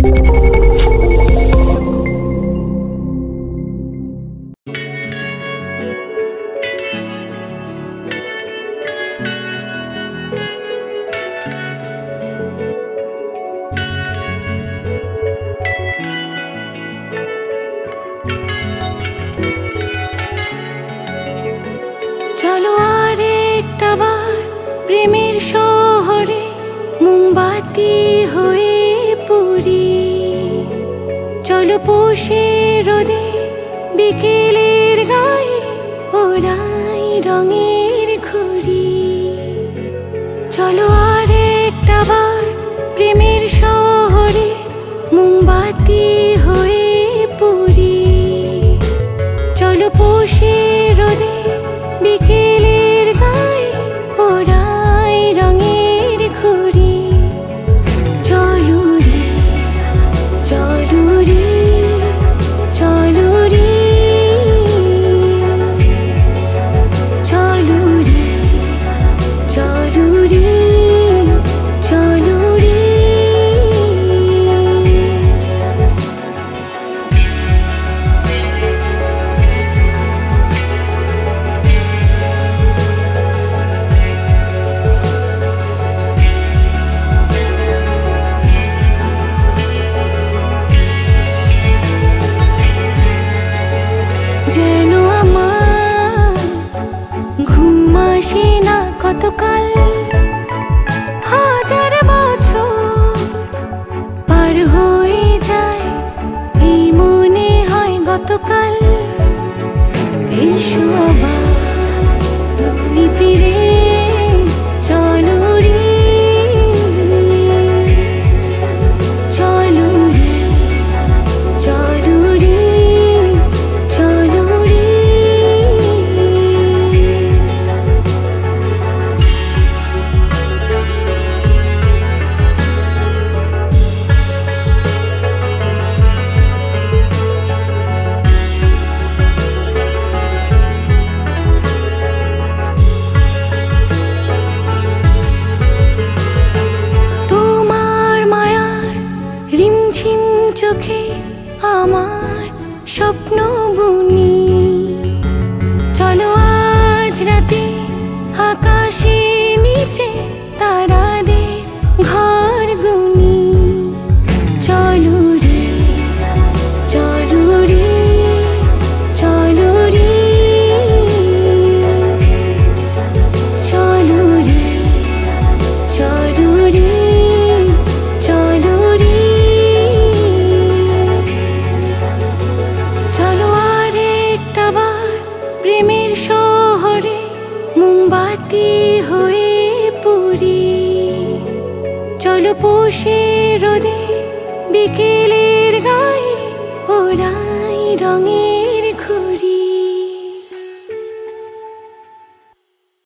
চলো আরেকটা বার প্রেমের শহরে মোমবাতি হয়ে পুরি। চলো পৌষে রোদে বিকেলের গায়ে ওরাই রঙের ঘুড়ি। চলো আরেকটা বার প্রেমের শহরে মোমবাতি হয়ে পুরি। চলো পৌষে রোদে বিকেলের গায়ে ওরাই রঙের ঘুড়ি। চলো রে চলো রে চলো রে চলো রে চলো রে চলো রে। যেন আমার ঘুম আসে না কতকাল, হাজার বছর পার হয়ে যায় এই মনে হয় গতকাল। এসো আবার তুমি ফিরে চলো রে চলো রে চলো রে চলো রে। তোমার মায়ার রিমঝিম চোখে আমার স্বপ্ন বুনি। চলো আজ রাতে আকাশে নিচে তারাদের ঘর গুনি। চলো রে চলো রে চলো রে চলো রে চলো রে চলো রে। চলো আরেকটা বার প্রেমের শহরে মোমবাতি হয়ে পুরি। চলো পৌষে রোদে বিকেলের গায়ে ওরাই রঙে